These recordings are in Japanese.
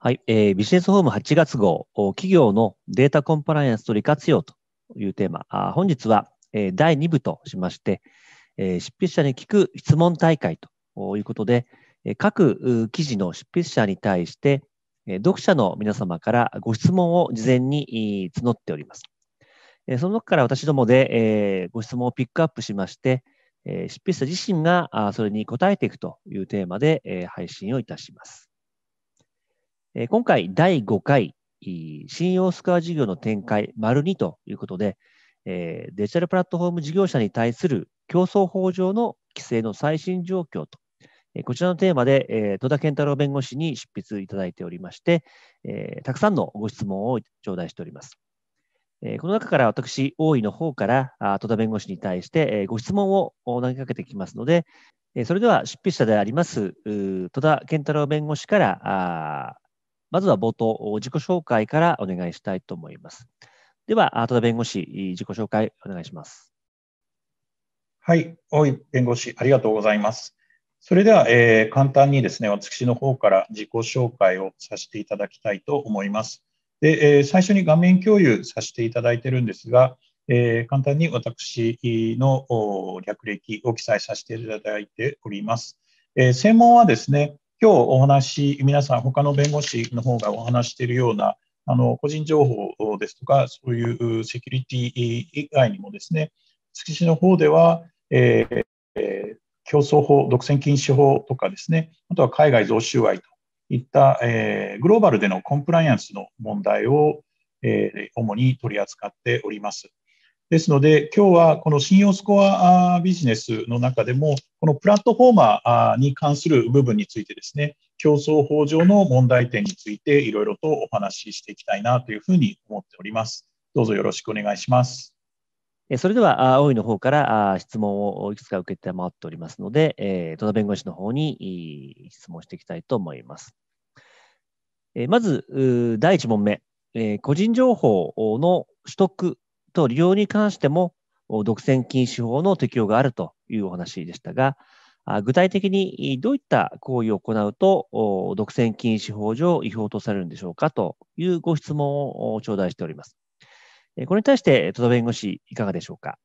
はい、ビジネスホーム8月号、企業のデータコンプライアンスと利活用というテーマ。本日は、第2部としまして、執筆者に聞く質問大会ということで、各記事の執筆者に対して、読者の皆様からご質問を事前に募っております。その中から私どもで、ご質問をピックアップしまして、執筆者自身がそれに答えていくというテーマで、配信をいたします。今回第5回信用スコア事業の展開丸2ということで、デジタルプラットフォーム事業者に対する競争法上の規制の最新状況と、こちらのテーマで、戸田健太郎弁護士に執筆いただいておりまして、たくさんのご質問を頂戴しております。この中から私、大井の方から戸田弁護士に対してご質問を投げかけてきますので、それでは執筆者であります戸田健太郎弁護士からまずは冒頭、自己紹介からお願いしたいと思います。では、戸田弁護士、自己紹介お願いします。 はい、大井弁護士、ありがとうございます。それでは、簡単にですね、私の方から自己紹介をさせていただきたいと思います。で、最初に画面共有させていただいているんですが、簡単に私の略歴を記載させていただいております。専門はですね、今日お話、皆さん他の弁護士の方がお話しているような個人情報ですとか、そういうセキュリティ以外にもですね、築地の方では、競争法、独占禁止法とかですね、あとは海外贈収賄といった、グローバルでのコンプライアンスの問題を、主に取り扱っております。ですので、今日はこの信用スコアビジネスの中でも、このプラットフォーマーに関する部分についてですね、競争法上の問題点についていろいろとお話ししていきたいなというふうに思っております。どうぞよろしくお願いします。 それでは、大井の方から質問をいくつか受けて回っておりますので、戸田弁護士の方に質問していきたいと思います。まず、第1問目、個人情報の取得と利用に関しても、独占禁止法の適用があるというお話でしたが、具体的にどういった行為を行うと、独占禁止法上違法とされるんでしょうかというご質問を頂戴しております。これに対して、戸田弁護士、いかがでしょうか。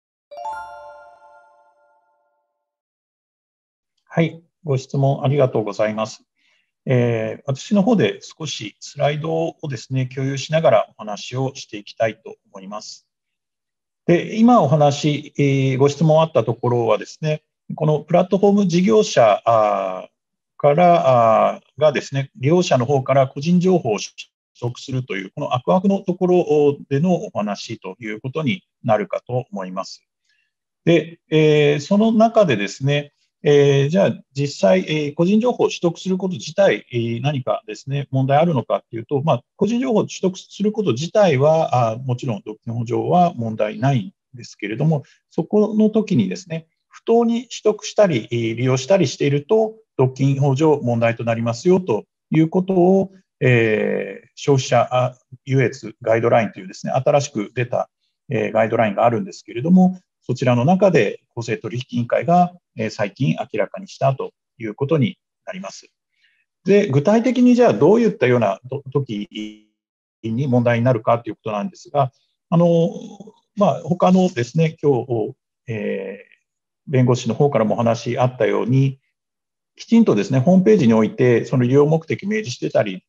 はい、ご質問ありがとうございます。私の方で少しスライドをですね、共有しながらお話をしていきたいと思います。で、今お話、ご質問あったところはですね、このプラットフォーム事業者からがですね、利用者の方から個人情報を取得するという、この悪のところでのお話ということになるかと思います。で、その中でですね、じゃあ実際、個人情報を取得すること自体、何かですね、問題あるのかっていうと、個人情報を取得すること自体は、もちろん独占法上は問題ないんですけれども、そこの時にですね、不当に取得したり、利用したりしていると、独禁法上問題となりますよということを、消費者優越ガイドラインというですね、新しく出たガイドラインがあるんですけれども、そちらの中で公正取引委員会が最近明らかにしたということになります。で、具体的にじゃあどういったような時に問題になるかということなんですが、他のですね、今日、弁護士の方からもお話あったように、きちんとですね、ホームページにおいて、その利用目的明示してたり、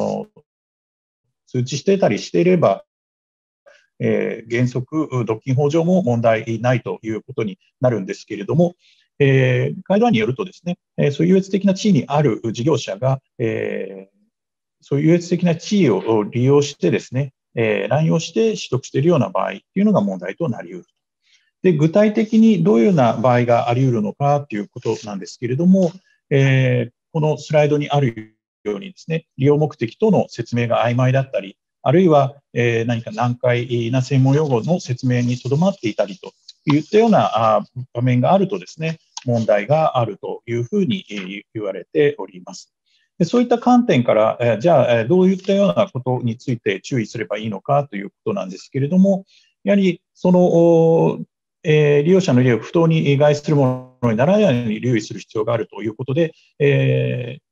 通知してたりしていれば、原則、独禁法上も問題ないということになるんですけれども、ガイドラインによるとですね、そういう優越的な地位にある事業者が、そういう優越的な地位を利用してですね、乱用して取得しているような場合というのが問題となり得る。で、具体的にどういうような場合があり得るのかということなんですけれども、このスライドにあるようにですね、利用目的との説明が曖昧だったり、あるいは、何か難解な専門用語の説明にとどまっていたりといったような場面があるとですね、問題があるというふうに言われております。でそういった観点から、じゃあ、どういったようなことについて注意すればいいのかということなんですけれども、やはり、その、利用者の利益を不当に害するものにならないように留意する必要があるということで、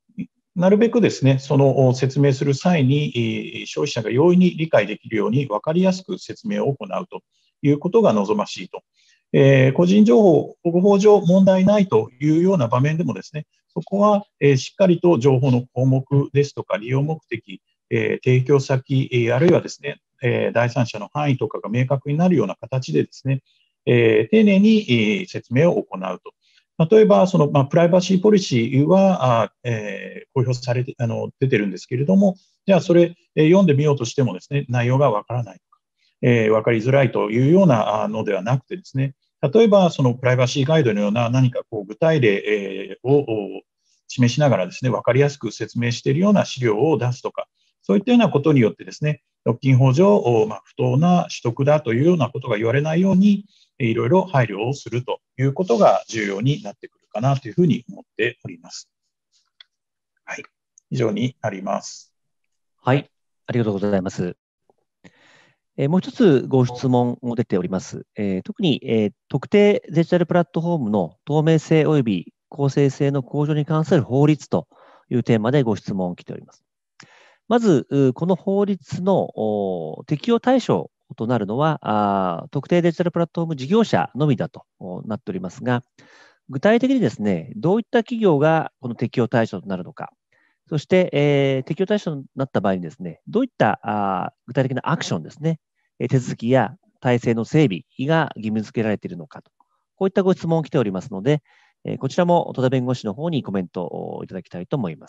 なるべくですね、その説明する際に、消費者が容易に理解できるように分かりやすく説明を行うということが望ましいと。個人情報保護法上問題ないというような場面でもですね、そこは、しっかりと情報の項目ですとか利用目的、提供先、あるいはですね、第三者の範囲とかが明確になるような形でですね、丁寧に説明を行うと。例えば、プライバシーポリシーは、公表されて、出てるんですけれども、じゃあそれ、読んでみようとしてもですね、内容がわからないとか、わかりづらいというようなのではなくてですね、例えばそのプライバシーガイドのような何かこう具体例を示しながらですね、わかりやすく説明しているような資料を出すとか、そういったようなことによってですね、独禁法上、不当な取得だというようなことが言われないように、いろいろ配慮をするということが重要になってくるかなというふうに思っております。はい。以上になります。 はい。ありがとうございます。もう一つご質問も出ております。特に、特定デジタルプラットフォームの透明性及び公正性の向上に関する法律というテーマでご質問を来ております。まず、この法律の適用対象となるのは、特定デジタルプラットフォーム事業者のみだとなっておりますが、具体的にですね、どういった企業がこの適用対象となるのか、そして、適用対象になった場合にですね、どういった具体的なアクションですね、手続きや体制の整備が義務付けられているのかと、こういったご質問を来ておりますので、こちらも戸田弁護士の方にコメントをいただきたいと思います。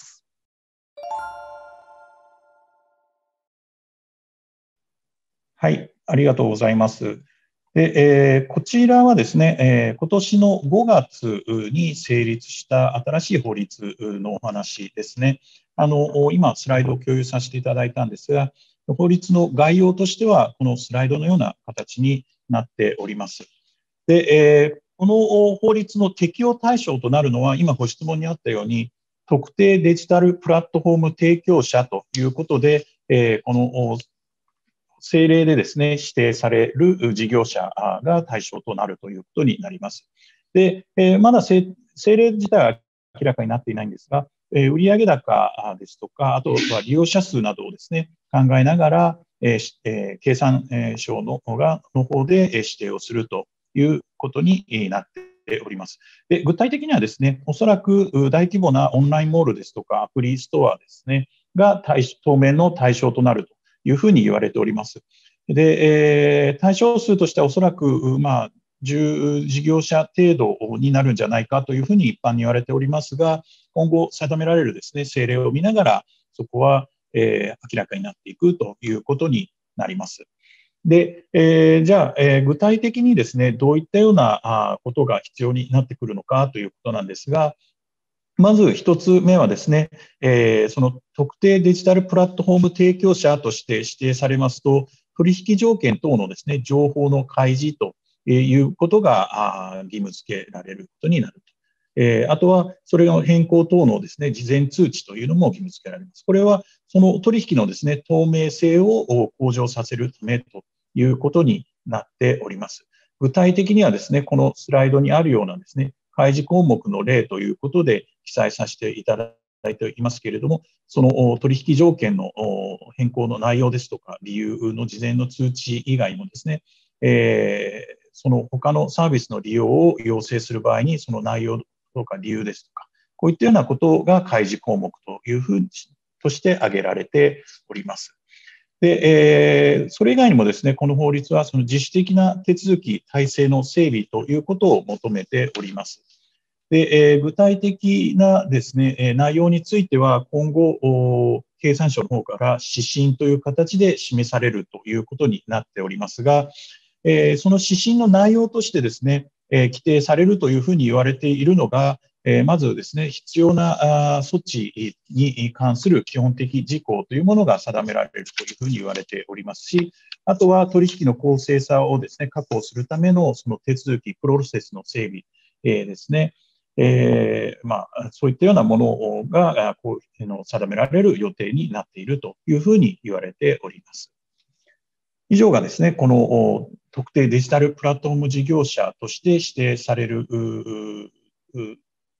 はい、ありがとうございます。でこちらはですね、今年の5月に成立した新しい法律のお話ですね。今、スライドを共有させていただいたんですが、法律の概要としては、このスライドのような形になっております。で、この法律の適用対象となるのは、今ご質問にあったように、特定デジタルプラットフォーム提供者ということで、この政令でですね、指定される事業者が対象となるということになります。で、まだ政令自体は明らかになっていないんですが、売上高ですとか、あとは利用者数などをですね、考えながら、経産省の方で指定をするということになっております。で、具体的にはですね、おそらく大規模なオンラインモールですとか、アプリストアですね、が当面の対象となるというふうに言われております。で、対象数としてはおそらく、10事業者程度になるんじゃないかというふうに一般に言われておりますが、今後定められるですね、政令を見ながら、そこは、明らかになっていくということになります。で、じゃあ、具体的にですね、どういったようなことが必要になってくるのかということなんですが、まず一つ目はですね、その特定デジタルプラットフォーム提供者として指定されますと、取引条件等のですね、情報の開示ということが義務付けられることになると。あとは、それの変更等のですね、事前通知というのも義務付けられます。これは、その取引のですね、透明性を向上させるためということになっております。具体的にはですね、このスライドにあるようなですね、開示項目の例ということで記載させていただいていますけれども、その取引条件の変更の内容ですとか、理由の事前の通知以外もですね、その他のサービスの利用を要請する場合に、その内容とか理由ですとか、こういったようなことが開示項目というふうとして挙げられております。で、それ以外にもですね、この法律はその自主的な手続き、体制の整備ということを求めております。で、具体的なですね、内容については今後、経産省の方から指針という形で示されるということになっておりますが、その指針の内容としてですね、規定されるというふうに言われているのが、まずですね、必要な措置に関する基本的事項というものが定められるというふうに言われておりますし、あとは取引の公正さをですね、確保するためのその手続き、プロセスの整備ですね、そういったようなものがこう定められる予定になっているというふうに言われております。以上がですね、この特定デジタルプラットフォーム事業者として指定される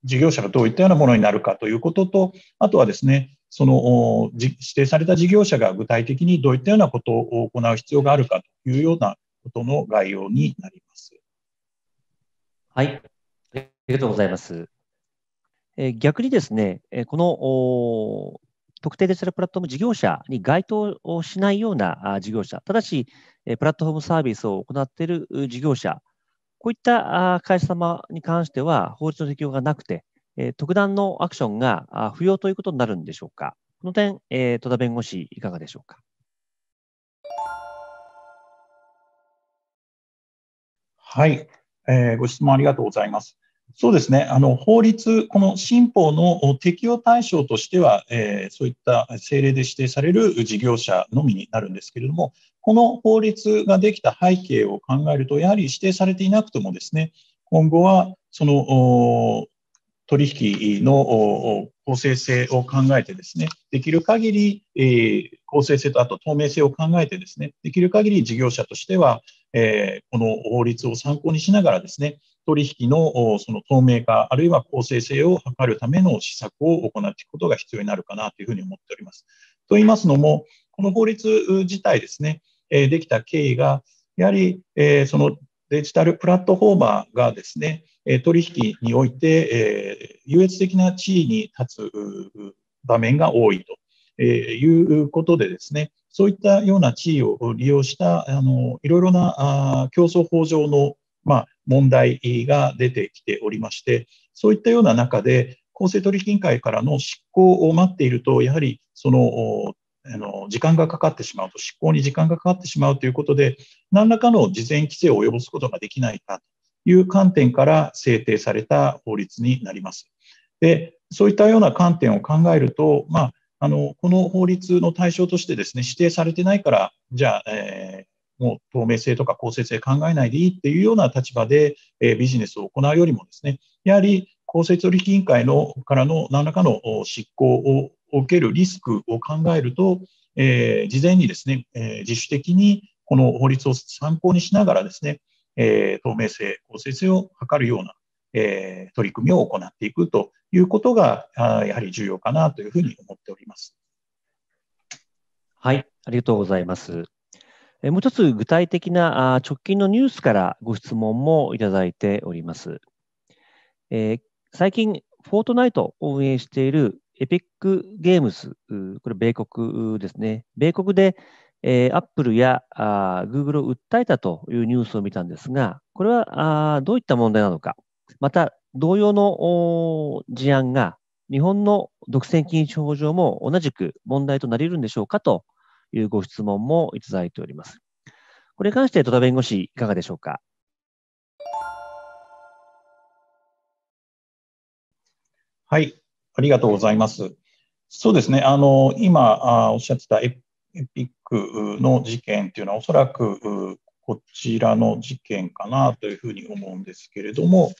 事業者がどういったようなものになるかということと、あとはですね、指定された事業者が具体的にどういったようなことを行う必要があるかというようなことの概要になります。 はい。ありがとうございます。逆にですね、この特定デジタルプラットフォーム事業者に該当をしないような事業者、ただし、プラットフォームサービスを行っている事業者、こういった会社様に関しては法律の適用がなくて、特段のアクションが不要ということになるんでしょうか。この点、戸田弁護士、いかがでしょうか。 はい、ご質問ありがとうございます。そうですね、法律、この新法の適用対象としては、そういった政令で指定される事業者のみになるんですけれども、この法律ができた背景を考えると、やはり指定されていなくてもですね、今後はその取引の公正性を考えてですね、できる限り、公正性とあと透明性を考えてですね、できる限り事業者としては、この法律を参考にしながらですね、取引のその透明化、あるいは公正性を図るための施策を行っていくことが必要になるかなというふうに思っております。と言いますのも、この法律自体ですね、できた経緯が、やはりそのデジタルプラットフォーマーがですね、取引において、優越的な地位に立つ場面が多いということでですね、そういったような地位を利用したいろいろな競争法上の問題が出てきておりまして、そういったような中で、公正取引委員会からの執行を待っていると、やはり時間がかかってしまうと、執行に時間がかかってしまうということで、何らかの事前規制を及ぼすことができないかという観点から制定された法律になります。で、そういったような観点を考えると、この法律の対象としてですね、指定されてないから、じゃあ、もう透明性とか公正性考えないでいいっていうような立場で、ビジネスを行うよりもですね、やはり公正取引委員会からの何らかの執行を受けるリスクを考えると、事前にですね、自主的にこの法律を参考にしながらですね、透明性、公正性を図るような、取り組みを行っていくということが、やはり重要かなというふうに思っております。 はい、ありがとうございます。もう一つ具体的な直近のニュースからご質問もいただいております。最近、フォートナイトを運営しているエピックゲームズ、これ米国ですね。米国で、アップルやGoogle を訴えたというニュースを見たんですが、これはどういった問題なのか、また同様の事案が日本の独占禁止法上も同じく問題となり得るんでしょうかというご質問もいただいております。これに関して戸田弁護士、いかがでしょうか。 はい、ありがとうございます。そうですね、今おっしゃってたエピックの事件というのは、おそらくこちらの事件かなというふうに思うんですけれども、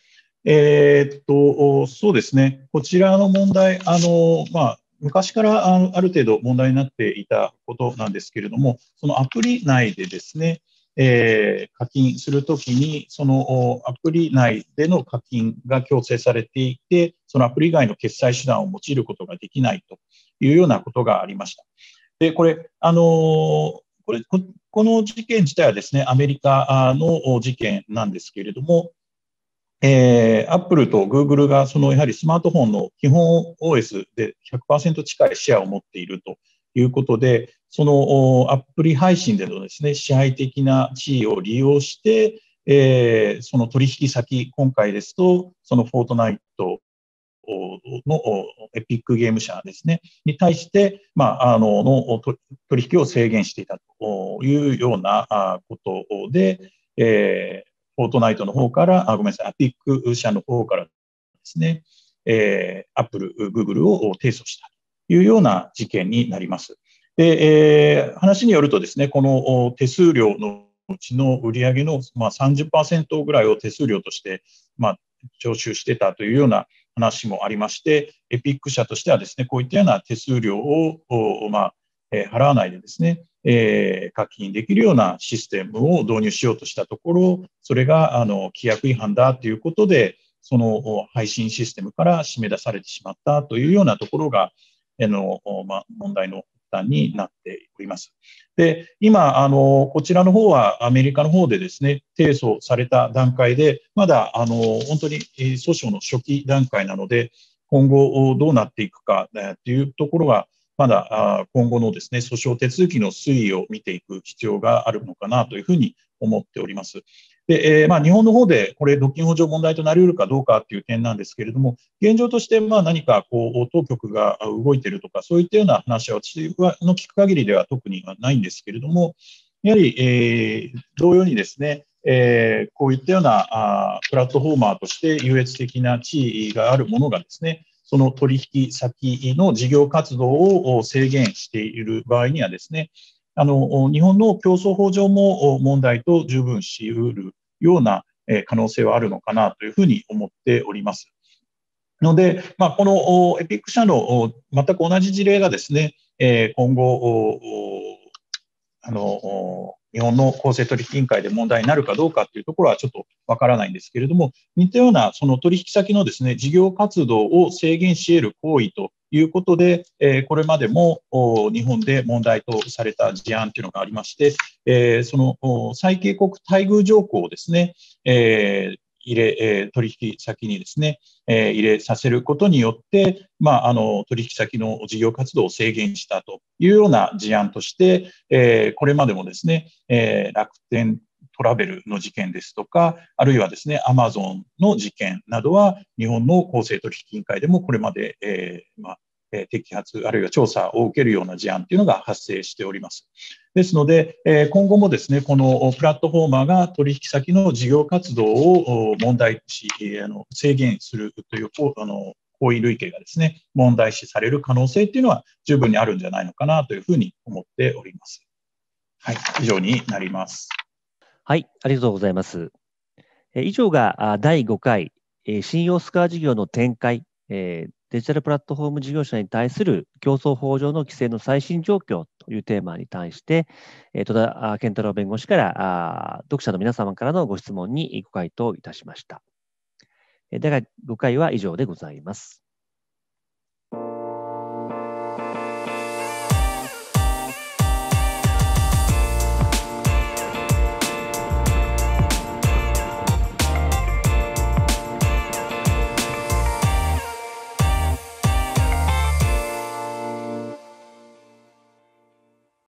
そうですね、こちらの問題、昔からある程度問題になっていたことなんですけれども、そのアプリ内でですね、課金するときに、そのアプリ内での課金が強制されていて、そのアプリ以外の決済手段を用いることができないというようなことがありました。で、この事件自体はですね、アメリカの事件なんですけれども、アップルとグーグルがやはりスマートフォンの基本 OS で 100% 近いシェアを持っているということで、そのアプリ配信でのですね、支配的な地位を利用して、その取引先、今回ですと、そのフォートナイトのエピックゲーム社ですね、に対して、取引を制限していたというようなことで、フォートナイトの方から、ごめんなさい、アピック社の方からですね、アップル、グーグルを提訴したというような事件になります。で、話によるとですね、この手数料のうちの売上の30%ぐらいを手数料として徴収してたというような話もありまして、エピック社としてはですね、こういったような手数料を払わないでですね、課金できるようなシステムを導入しようとしたところ、それが規約違反だということで、 その配信システムから締め出されてしまったというようなところが、問題の端になっております。で、今、こちらの方はアメリカの方でですね、提訴された段階で、まだ、本当に訴訟の初期段階なので、今後どうなっていくかというところが、まだ今後のですね、訴訟手続きの推移を見ていく必要があるのかなというふうに思っております。で、日本の方でこれ、独禁法上問題となり得るかどうかという点なんですけれども、現状として何か当局が動いているとか、そういったような話は私の聞く限りでは特にはないんですけれども、やはり、同様にですね、こういったようなプラットフォーマーとして優越的な地位があるものがですね、その取引先の事業活動を制限している場合にはですね、日本の競争法上も問題と十分し得るような可能性はあるのかなというふうに思っております。ので、このエピック社の全く同じ事例がですね、今後、日本の公正取引委員会で問題になるかどうかというところはちょっとわからないんですけれども、似たようなその取引先のですね、事業活動を制限し得る行為ということで、これまでも日本で問題とされた事案というのがありまして、その最恵国待遇条項をですね、取引先にですね、入れさせることによって、取引先の事業活動を制限したというような事案として、これまでもですね、楽天トラベルの事件ですとか、あるいはですね、アマゾンの事件などは、日本の公正取引委員会でもこれまで、摘発、あるいは調査を受けるような事案というのが発生しております。ですので、今後もですね、このプラットフォーマーが取引先の事業活動を問題視、制限するという行為類型がですね、問題視される可能性というのは十分にあるんじゃないのかなというふうに思っております。はい、以上になります。 はい、ありがとうございます。以上が第5回、信用スコア事業の展開、デジタルプラットフォーム事業者に対する競争法上の規制の最新状況というテーマに対して、戸田健太郎弁護士から読者の皆様からのご質問にご回答いたしました。第5回は以上でございます。